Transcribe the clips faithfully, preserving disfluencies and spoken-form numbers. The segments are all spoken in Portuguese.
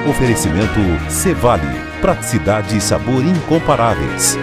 Oferecimento Cevale, praticidade e sabor incomparáveis.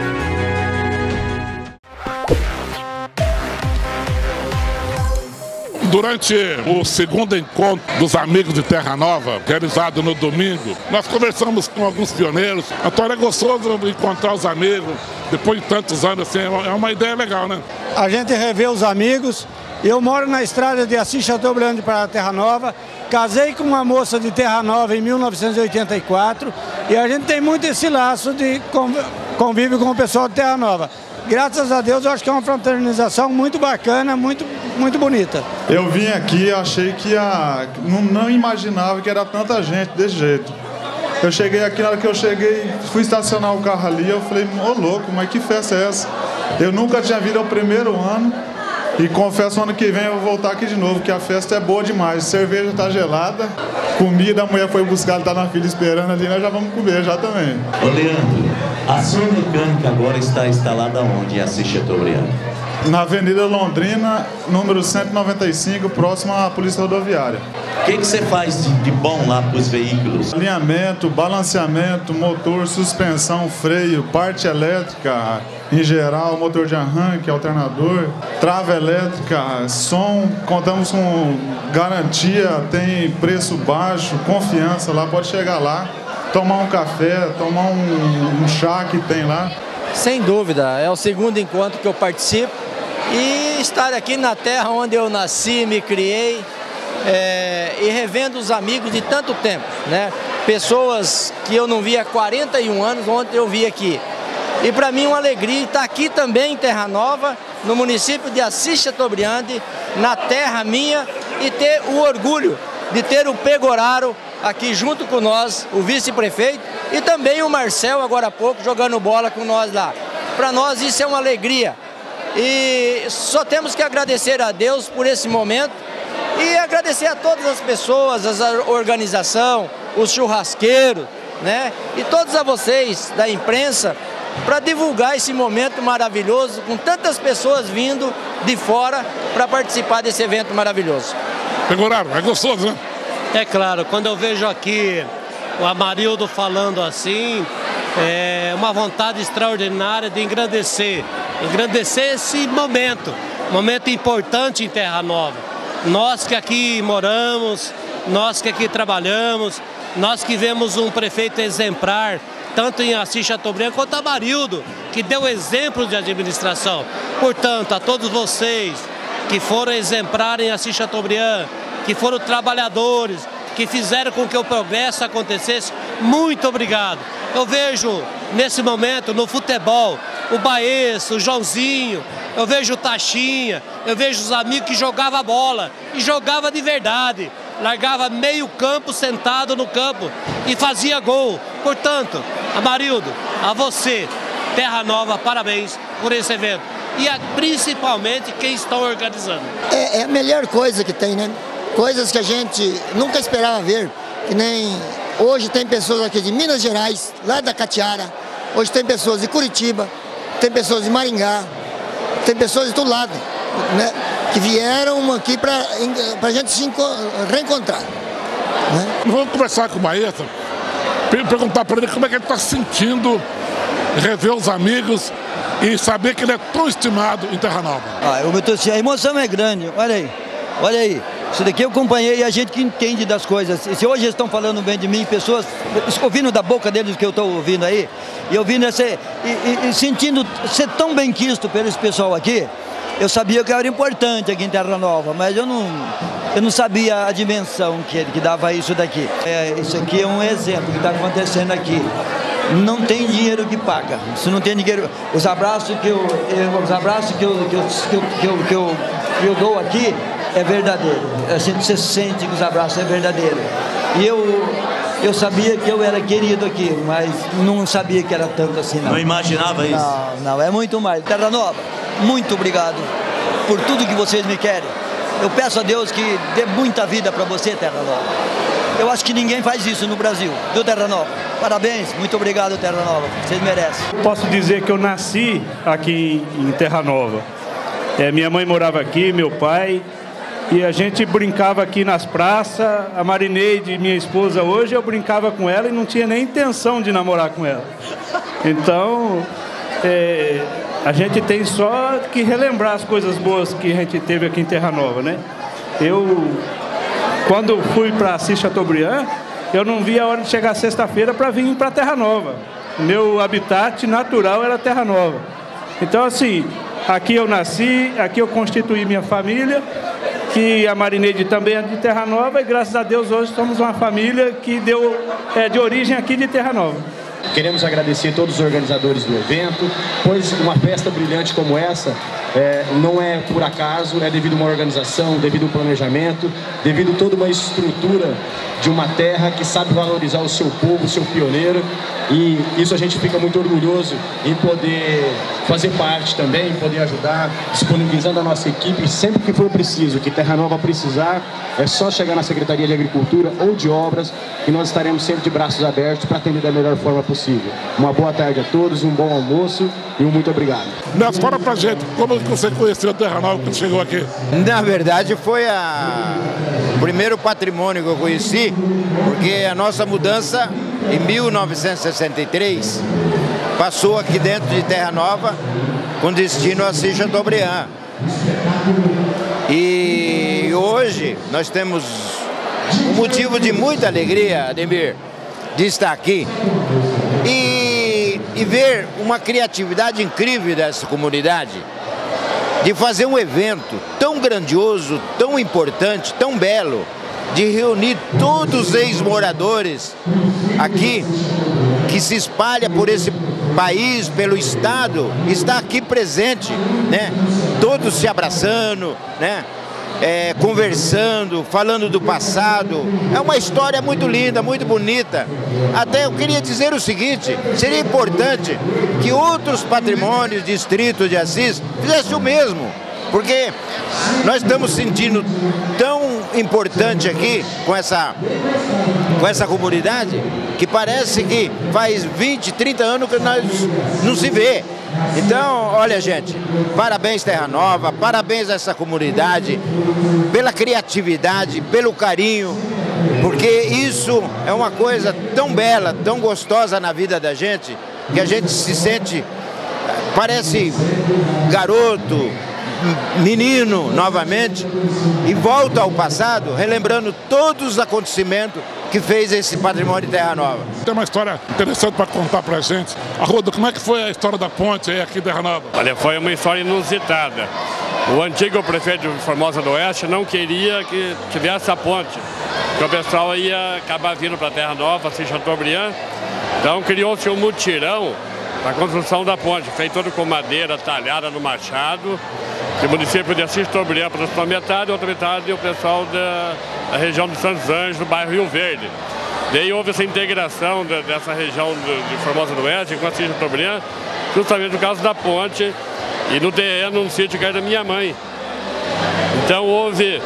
Durante o segundo encontro dos amigos de Terra Nova, realizado no domingo, nós conversamos com alguns pioneiros. Antônio, é gostoso encontrar os amigos, depois de tantos anos, assim, é uma ideia legal, né? A gente revê os amigos. Eu moro na estrada de Assis Chateaubriand para Terra Nova, casei com uma moça de Terra Nova em mil novecentos e oitenta e quatro e a gente tem muito esse laço de convívio com o pessoal de Terra Nova. Graças a Deus, eu acho que é uma fraternização muito bacana, muito, muito bonita. Eu vim aqui, achei que ia, não, não imaginava que era tanta gente desse jeito. Eu cheguei aqui, na hora que eu cheguei, fui estacionar o carro ali, eu falei, ô louco, mas que festa é essa? Eu nunca tinha vindo ao primeiro ano e confesso, ano que vem eu vou voltar aqui de novo, que a festa é boa demais. Cerveja tá gelada, comida, a mulher foi buscar, ela tá na fila esperando ali, nós já vamos comer já também. Ô Leandro, a sua mecânica agora está instalada onde em Assis Chateaubriand? Na Avenida Londrina, número cento e noventa e cinco, próximo à Polícia Rodoviária. O que que você faz de, de bom lá para os veículos? Alinhamento, balanceamento, motor, suspensão, freio, parte elétrica, em geral, motor de arranque, alternador, trava elétrica, som. Contamos com garantia, tem preço baixo, confiança lá, pode chegar lá, tomar um café, tomar um, um chá que tem lá. Sem dúvida, é o segundo encontro que eu participo e estar aqui na terra onde eu nasci, me criei é, e revendo os amigos de tanto tempo, né? Pessoas que eu não via há quarenta e um anos, ontem eu vi aqui. E para mim é uma alegria estar aqui também em Terra Nova, no município de Assis Chateaubriand, na terra minha, e ter o orgulho de ter o Pegoraro aqui junto com nós, o vice-prefeito, e também o Marcel, agora há pouco, jogando bola com nós lá. Para nós isso é uma alegria. E só temos que agradecer a Deus por esse momento e agradecer a todas as pessoas, a organização, os churrasqueiros, né? E todos a vocês da imprensa, para divulgar esse momento maravilhoso, com tantas pessoas vindo de fora para participar desse evento maravilhoso. Pegoraro, é gostoso, né? É claro, quando eu vejo aqui o Amarildo falando assim, é uma vontade extraordinária de engrandecer, engrandecer esse momento, momento importante em Terra Nova. Nós que aqui moramos, nós que aqui trabalhamos, nós que vemos um prefeito exemplar, tanto em Assis Chateaubriand quanto Amarildo, que deu exemplo de administração. Portanto, a todos vocês que foram exemplar em Assis Chateaubriand, que foram trabalhadores, que fizeram com que o progresso acontecesse, muito obrigado. Eu vejo nesse momento no futebol o Baeço, o Joãozinho, eu vejo o Taxinha, eu vejo os amigos que jogavam bola e jogava de verdade, largava meio campo sentado no campo e fazia gol. Portanto, Amarildo, a você, Terra Nova, parabéns por esse evento e a, principalmente quem está organizando. É, é a melhor coisa que tem, né? Coisas que a gente nunca esperava ver, que nem hoje tem pessoas aqui de Minas Gerais, lá da Catiara, hoje tem pessoas de Curitiba, tem pessoas de Maringá, tem pessoas de todo lado, né, que vieram aqui para a gente se reencontrar. Né? Vamos conversar com o Baeta, perguntar para ele como é que ele está se sentindo, rever os amigos e saber que ele é tão estimado em Terra Nova. Ah, eu tô, a emoção é grande, olha aí, olha aí. Isso daqui eu acompanhei, a gente que entende das coisas. Se hoje eles estão falando bem de mim, pessoas ouvindo da boca deles o que eu estou ouvindo aí, e ouvindo esse, e, e, e sentindo ser tão bem quisto pelo esse pessoal aqui, eu sabia que era importante aqui em Terra Nova, mas eu não, eu não sabia a dimensão que, que dava isso daqui. É, isso aqui é um exemplo que está acontecendo aqui. Não tem dinheiro que paga. Se não tem dinheiro, os abraços que eu, os abraços que eu, que eu, que eu, que eu, que eu, que eu dou aqui é verdadeiro. A gente se sente que os abraços é verdadeiro. E eu, eu sabia que eu era querido aqui, mas não sabia que era tanto assim, não. Não imaginava isso? Não, não, é muito mais. Terra Nova, muito obrigado por tudo que vocês me querem. Eu peço a Deus que dê muita vida para você, Terra Nova. Eu acho que ninguém faz isso no Brasil, do Terra Nova. Parabéns, muito obrigado, Terra Nova. Vocês merecem. Posso dizer que eu nasci aqui em Terra Nova. É, minha mãe morava aqui, meu pai. E a gente brincava aqui nas praças. A Marineide, minha esposa, hoje eu brincava com ela e não tinha nem intenção de namorar com ela. Então, é, a gente tem só que relembrar as coisas boas que a gente teve aqui em Terra Nova, né? Eu, quando fui para Assis Chateaubriand, eu não vi a hora de chegar sexta-feira para vir para Terra Nova. O meu habitat natural era Terra Nova. Então, assim, aqui eu nasci, aqui eu constituí minha família, que a Marineide também é de Terra Nova, e graças a Deus hoje somos uma família que deu é, de origem aqui de Terra Nova. Queremos agradecer a todos os organizadores do evento, pois uma festa brilhante como essa é, não é por acaso, é devido a uma organização, devido a um planejamento, devido a toda uma estrutura de uma terra que sabe valorizar o seu povo, o seu pioneiro, e isso a gente fica muito orgulhoso em poder fazer parte também, em poder ajudar, disponibilizando a nossa equipe sempre que for preciso, que Terra Nova precisar, é só chegar na Secretaria de Agricultura ou de Obras e nós estaremos sempre de braços abertos para atender da melhor forma possível. Uma boa tarde a todos, um bom almoço e um muito obrigado. Nelson, fala pra gente, como você conheceu a Terra Nova quando chegou aqui? Na verdade foi a... o primeiro patrimônio que eu conheci, porque a nossa mudança em mil novecentos e sessenta e três passou aqui dentro de Terra Nova com destino a Assis Chateaubriand. E hoje nós temos um motivo de muita alegria, Ademir, de estar aqui e, e ver uma criatividade incrível dessa comunidade, de fazer um evento tão grandioso, tão importante, tão belo, de reunir todos os ex-moradores aqui, que se espalha por esse país, pelo estado, está aqui presente, né? Todos se abraçando, né? É, conversando, falando do passado. É uma história muito linda, muito bonita. Até eu queria dizer o seguinte, seria importante que outros patrimônios, distritos de Assis, fizessem o mesmo, porque nós estamos sentindo tão importante aqui com essa, com essa comunidade, que parece que faz vinte, trinta anos que nós não se vê. Então, olha, gente, parabéns Terra Nova, parabéns a essa comunidade, pela criatividade, pelo carinho, porque isso é uma coisa tão bela, tão gostosa na vida da gente, que a gente se sente, parece garoto, menino novamente, e volta ao passado, relembrando todos os acontecimentos que fez esse patrimônio de Terra Nova. Tem uma história interessante para contar pra gente. Arruda, como é que foi a história da ponte aí aqui em Terra Nova? Olha, foi uma história inusitada. O antigo prefeito de Formosa do Oeste não queria que tivesse a ponte, porque o pessoal ia acabar vindo para Terra Nova, assim, Chateaubriand. Então criou-se um mutirão para a construção da ponte, feito todo com madeira talhada no machado. O município de Assis Chateaubriand para a metade, outra metade o pessoal da, da região de Santos Anjos, do bairro Rio Verde. Daí houve essa integração de, dessa região de, de Formosa do Oeste com Assis Chateaubriand, justamente por causa da ponte e no terreno, no sítio que era da minha mãe. Então houve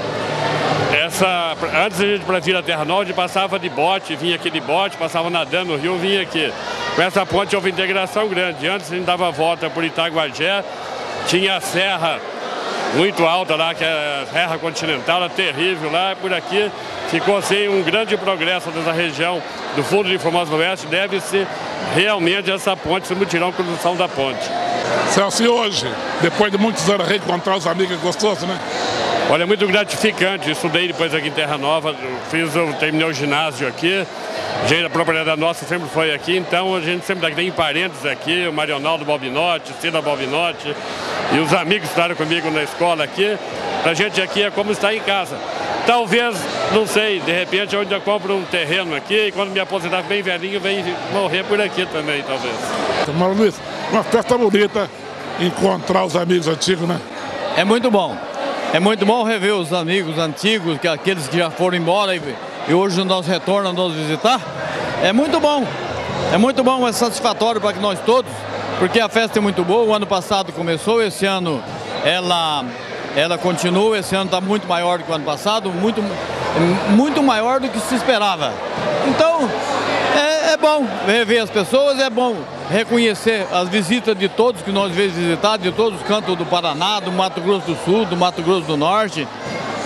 essa... Antes a gente, para vir a Terra Nova, a gente passava de bote, vinha aqui de bote, passava nadando no rio, vinha aqui. Com essa ponte houve integração grande. Antes a gente dava a volta por Itaguajé, tinha a serra muito alta lá, que é a Serra Continental, era terrível lá, por aqui ficou assim um grande progresso dessa região do fundo de Formosa do Oeste, deve-se realmente essa ponte, esse mutirão com a construção da ponte. Celso, e hoje, depois de muitos anos, reencontrar os amigos, é gostoso, né? Olha, muito gratificante, estudei depois aqui em Terra Nova, fiz, eu terminei o ginásio aqui, gente, a propriedade nossa sempre foi aqui, então a gente sempre tem parentes aqui, o Marionaldo Balbinotti, Cida Balbinotti, e os amigos que estavam comigo na escola aqui. Pra gente aqui é como estar em casa. Talvez, não sei, de repente eu ainda compro um terreno aqui e quando me aposentar bem velhinho, vem morrer por aqui também, talvez. Mas, Luiz, uma festa bonita, encontrar os amigos antigos, né? É muito bom. É muito bom rever os amigos antigos, que aqueles que já foram embora e, e hoje nós retornam nos visitar. É muito bom. É muito bom, é satisfatório para nós todos, porque a festa é muito boa. O ano passado começou, esse ano ela, ela continua, esse ano está muito maior do que o ano passado, muito, muito maior do que se esperava. Então, é, é bom rever as pessoas, é bom reconhecer as visitas de todos que nós vezes visitados, de todos os cantos do Paraná, do Mato Grosso do Sul, do Mato Grosso do Norte.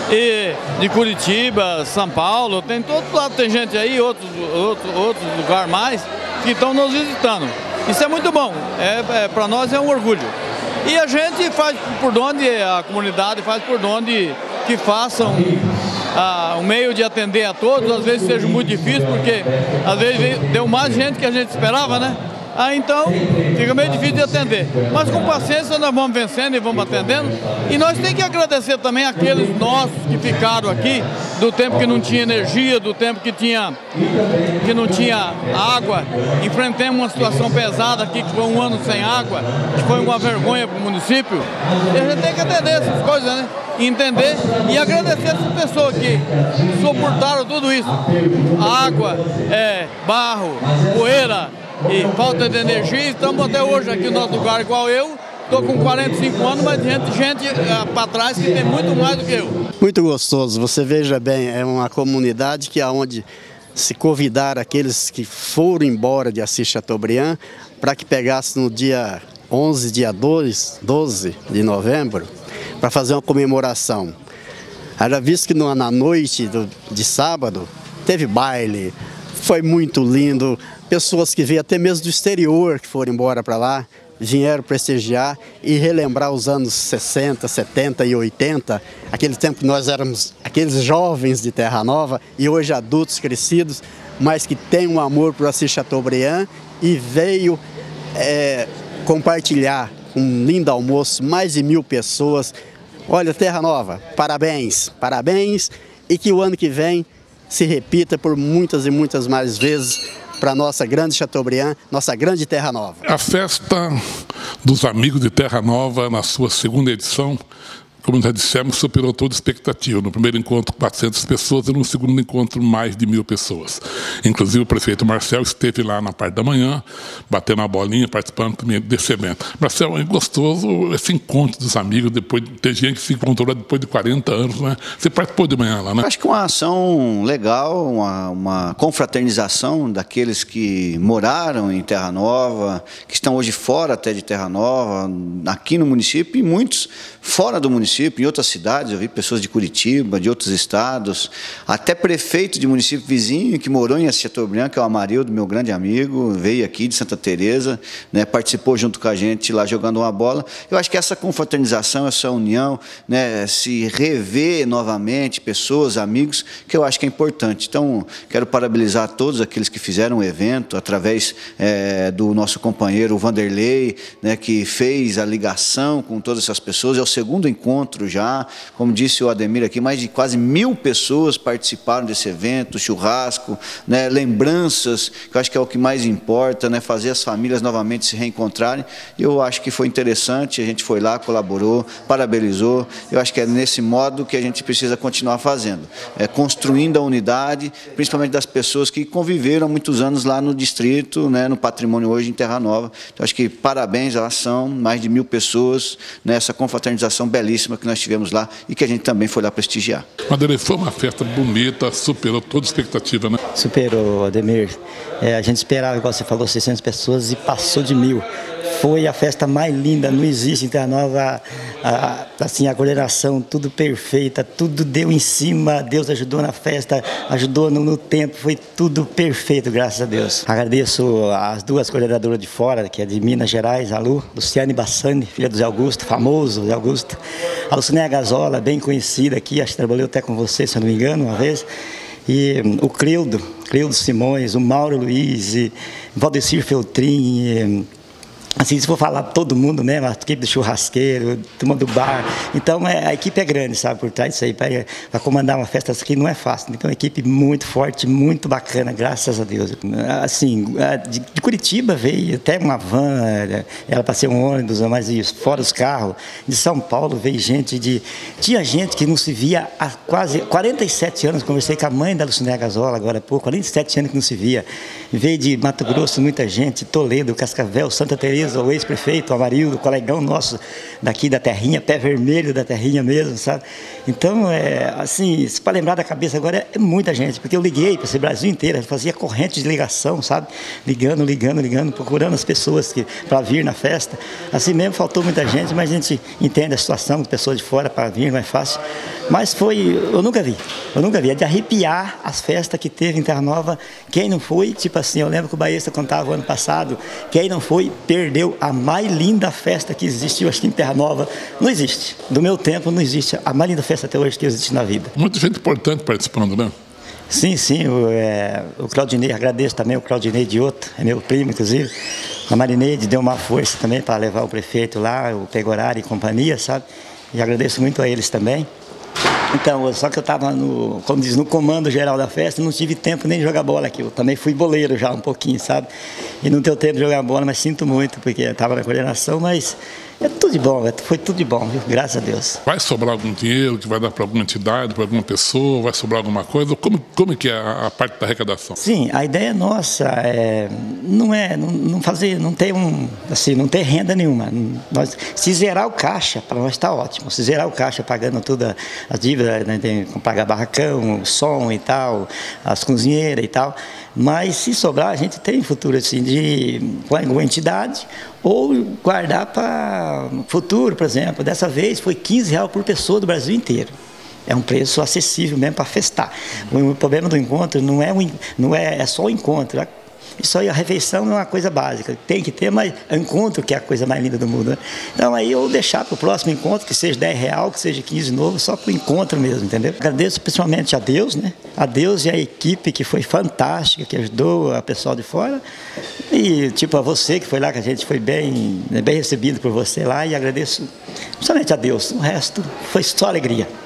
e de Curitiba, São Paulo, tem todo lado, tem gente aí, outros, outros, outros lugares mais, que estão nos visitando. Isso é muito bom, é, é, para nós é um orgulho. E a gente faz por onde, a comunidade faz por onde que façam ah, um meio de atender a todos, às vezes seja muito difícil, porque às vezes deu mais gente que a gente esperava, né? Ah, então fica meio difícil de atender. Mas com paciência nós vamos vencendo e vamos atendendo. E nós temos que agradecer também aqueles nossos que ficaram aqui, do tempo que não tinha energia, do tempo que, tinha, que não tinha água. Enfrentamos uma situação pesada aqui, que foi um ano sem água, que foi uma vergonha para o município. E a gente tem que atender essas coisas, né? E entender e agradecer essas pessoas que suportaram tudo isso. Água, é, barro, poeira e falta de energia. Estamos até hoje aqui no nosso lugar, igual eu. Estou com quarenta e cinco anos, mas gente, gente uh, para trás que tem muito mais do que eu. Muito gostoso. Você veja bem, é uma comunidade que aonde se convidar aqueles que foram embora de Assis Chateaubriand para que pegasse no dia onze, dia dois, doze de novembro, para fazer uma comemoração. Era visto que na noite do, de sábado teve baile, foi muito lindo. Pessoas que veio até mesmo do exterior, que foram embora para lá, vieram prestigiar e relembrar os anos sessenta, setenta e oitenta, aquele tempo que nós éramos aqueles jovens de Terra Nova e hoje adultos crescidos, mas que tem um amor por Assis Chateaubriand e veio é, compartilhar um lindo almoço, mais de mil pessoas. Olha, Terra Nova, parabéns, parabéns, e que o ano que vem se repita por muitas e muitas mais vezes para nossa grande Chateaubriand, nossa grande Terra Nova. A festa dos amigos de Terra Nova, na sua segunda edição, como já dissemos, superou toda expectativa. No primeiro encontro, quatrocentas pessoas, e no segundo encontro, mais de mil pessoas. Inclusive, o prefeito Marcel esteve lá na parte da manhã, batendo a bolinha, participando também desse evento. Marcel, é gostoso esse encontro dos amigos, depois de ter gente que se encontrou lá depois de quarenta anos, né? Você participou de manhã lá, né? Acho que uma ação legal, uma, uma confraternização daqueles que moraram em Terra Nova, que estão hoje fora até de Terra Nova, aqui no município, e muitos fora do município. Em outras cidades, eu vi pessoas de Curitiba, de outros estados, até prefeito de município vizinho que morou em Assis Chateaubriand, que é o Amarildo, meu grande amigo, veio aqui de Santa Teresa, né, participou junto com a gente lá jogando uma bola. Eu acho que essa confraternização, essa união, né, se rever novamente, pessoas, amigos, que eu acho que é importante. Então, quero parabenizar todos aqueles que fizeram o evento, através é, do nosso companheiro Vanderlei, né, que fez a ligação com todas essas pessoas. É o segundo encontro já, como disse o Ademir aqui, mais de quase mil pessoas participaram desse evento, churrasco, né, lembranças, que eu acho que é o que mais importa, né, fazer as famílias novamente se reencontrarem. Eu acho que foi interessante, a gente foi lá, colaborou, parabenizou. Eu acho que é nesse modo que a gente precisa continuar fazendo, é, construindo a unidade, principalmente das pessoas que conviveram há muitos anos lá no distrito, né, no patrimônio hoje em Terra Nova. Então, acho que parabéns à ação, mais de mil pessoas, nessa confraternização belíssima que nós tivemos lá e que a gente também foi lá prestigiar. Ademir, foi uma festa bonita, superou toda expectativa, né? Superou, Ademir. É, a gente esperava, igual você falou, seiscentas pessoas e passou de mil. Foi a festa mais linda, não existe em Terra Nova, a, a, assim, a coordenação, tudo perfeita, tudo deu em cima, Deus ajudou na festa, ajudou no, no tempo, foi tudo perfeito, graças a Deus. Agradeço as duas coordenadoras de fora, que é de Minas Gerais, a Lu, Luciane Bassani, filha do Zé Augusto, famoso Zé Augusto, a Lucinéia Gazola, bem conhecida aqui, acho que trabalhou até com você, se eu não me engano, uma vez, e o Cleudo, Cleudo Simões, o Mauro Luiz, e Valdecir Feltrin, e, assim, se for falar todo mundo, né, a equipe do churrasqueiro, turma do bar, então é, a equipe é grande, sabe, por trás disso aí, para comandar uma festa aqui não é fácil, então é uma equipe muito forte, muito bacana, graças a Deus. Assim, de, de Curitiba veio até uma van, ela para ser um ônibus, mas isso, fora os carros, de São Paulo veio gente de, tinha gente que não se via há quase quarenta e sete anos, conversei com a mãe da Lucinéia Gazola agora há pouco, quarenta e sete anos que não se via, veio de Mato Grosso muita gente, Toledo, Cascavel, Santa Teresa, mesa, o ex-prefeito, o Amarildo, o colegão nosso daqui da terrinha, pé vermelho da terrinha mesmo, sabe? Então, é, assim, para lembrar da cabeça agora é muita gente, porque eu liguei para esse Brasil inteiro, fazia corrente de ligação, sabe? Ligando, ligando, ligando, procurando as pessoas para vir na festa. Assim mesmo faltou muita gente, mas a gente entende a situação, pessoas de fora para vir não é fácil. Mas foi, eu nunca vi, eu nunca vi, é de arrepiar as festas que teve em Terra Nova. Quem não foi, tipo assim, eu lembro que o Baesta contava o ano passado, quem não foi, perdeu a mais linda festa que existiu, acho que em Terra Nova, não existe. Do meu tempo não existe a mais linda festa até hoje que existe na vida. Muita gente importante participando, né? Sim, sim, o, é, o Claudinei, agradeço também o Claudinei Dioto, é meu primo, inclusive. A Marineide deu uma força também para levar o prefeito lá, o Pegorari e companhia, sabe? E agradeço muito a eles também. Então, só que eu estava, no, como diz, no comando geral da festa, não tive tempo nem de jogar bola aqui. Eu também fui boleiro já um pouquinho, sabe? E não deu tempo de jogar bola, mas sinto muito, porque estava na coordenação, mas é tudo de bom, foi tudo de bom, viu? Graças a Deus. Vai sobrar algum dinheiro que vai dar para alguma entidade, para alguma pessoa? Vai sobrar alguma coisa? Como, como que é a, a parte da arrecadação? Sim, a ideia nossa é, não é não, não fazer, não ter um, assim, não ter renda nenhuma. Nós, se zerar o caixa, para nós está ótimo. Se zerar o caixa pagando toda a dívida, né, tem que pagar barracão, som e tal, as cozinheiras e tal. Mas se sobrar, a gente tem futuro assim de com alguma entidade ou guardar para o futuro, por exemplo. Dessa vez foi quinze reais por pessoa do Brasil inteiro. É um preço acessível mesmo para festar. O problema do encontro não é, um, não é, é só o encontro. Isso aí, a refeição é uma coisa básica, tem que ter, mas é o encontro que é a coisa mais linda do mundo, né? Então aí eu deixar para o próximo encontro, que seja dez reais, que seja quinze de novo, só para o encontro mesmo, entendeu? Agradeço principalmente a Deus, né? A Deus e a equipe que foi fantástica, que ajudou a pessoal de fora. E tipo a você que foi lá, que a gente foi bem, bem recebido por você lá, e agradeço principalmente a Deus. O resto foi só alegria.